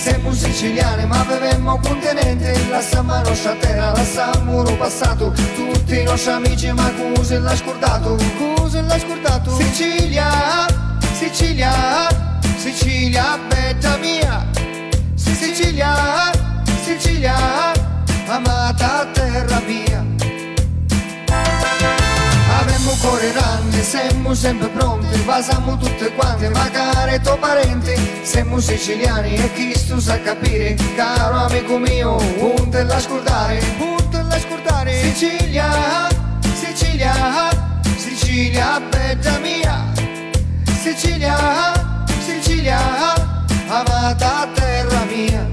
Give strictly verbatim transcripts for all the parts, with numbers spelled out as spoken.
Siamo siciliani ma bevemmo continente, lasciamo la nostra terra, lasciamo il passato, tutti i nostri amici ma cosa l'ha scordato, cosa l'ha scordato. Sicilia, Sicilia, Sicilia, bella mia, Sicilia, Sicilia, amata terra mia. Avemmo cuore grande, siamo sempre pronti, pasiamo tutte quante, magari tuoi parenti. Siamo siciliani e chi tu sa capire, caro amico mio, non te la scordare, non te la scordare. Sicilia, Sicilia, Sicilia, bella mia, Sicilia, Sicilia, amata terra mia.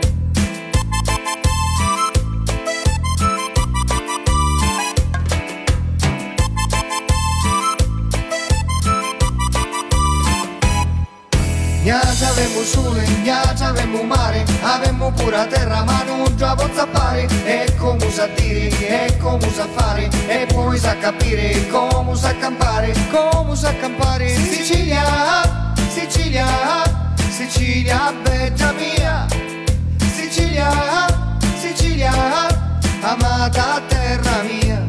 Gnaccia avemmo sole, gnaccia avemmo mare, avemmo pura terra ma non già pozza pare. E come sa dire, e come sa fare, e poi sa capire come sa campare, come sa campare. Sicilia, Sicilia, Sicilia, bella mia, Sicilia, Sicilia, amata terra mia.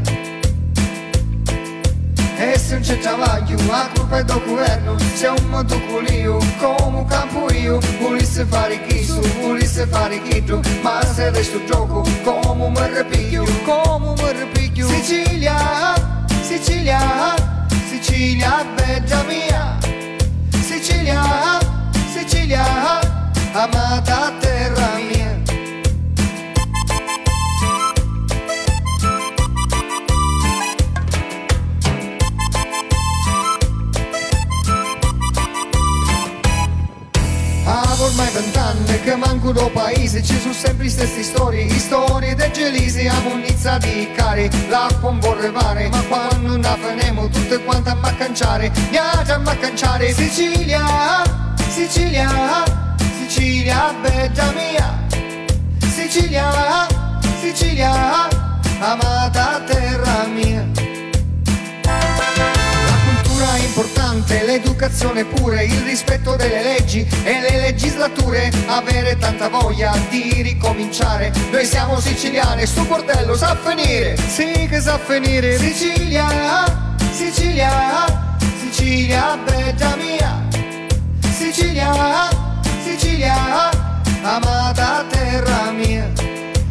E se non c'è travaglio, a colpa del governo, c'è un modo colio, come campo io. Volesse fare chiso, volesse fare chitto, ma se resto gioco, come mi ripiglio, come mi ripiglio. Sicilia, Sicilia, Sicilia, bella mia, Sicilia, Sicilia, amata terra mia. Ormai vent'anni che manco do paese, ci sono sempre le stesse storie, storie del gelisi, a munizza di cari, l'acqua non vorrei fare, ma quando ne finiamo tutte quante a maccanciare, niente a maccanciare. Sicilia, Sicilia, Sicilia, bella mia, Sicilia, Sicilia, amata terra mia. È importante, l'educazione pure, il rispetto delle leggi e le legislature, avere tanta voglia di ricominciare. Noi siamo siciliani, sto bordello sa finire, sì che sa finire. Sicilia, Sicilia, Sicilia, bella mia, Sicilia, Sicilia, amata terra mia.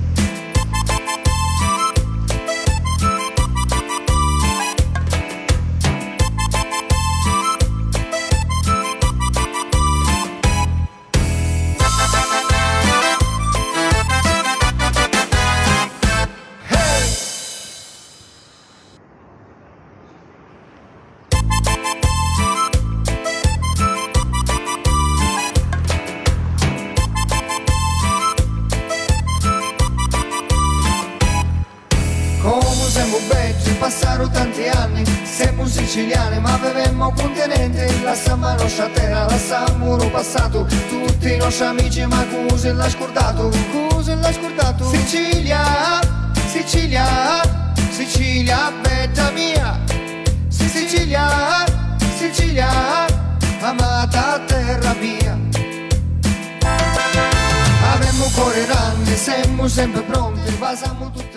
Siamo belli, passarono tanti anni, siamo siciliani ma bevemmo continente, lasciamo la nostra terra, lasciamo il passato, tutti i nostri amici ma cosa l'ha scordato, cosa l'ha scordato. Sicilia, Sicilia, Sicilia, bella mia, Sicilia, Sicilia, amata terra mia. Avemmo cuore grande, siamo sempre pronti, pasiamo tutte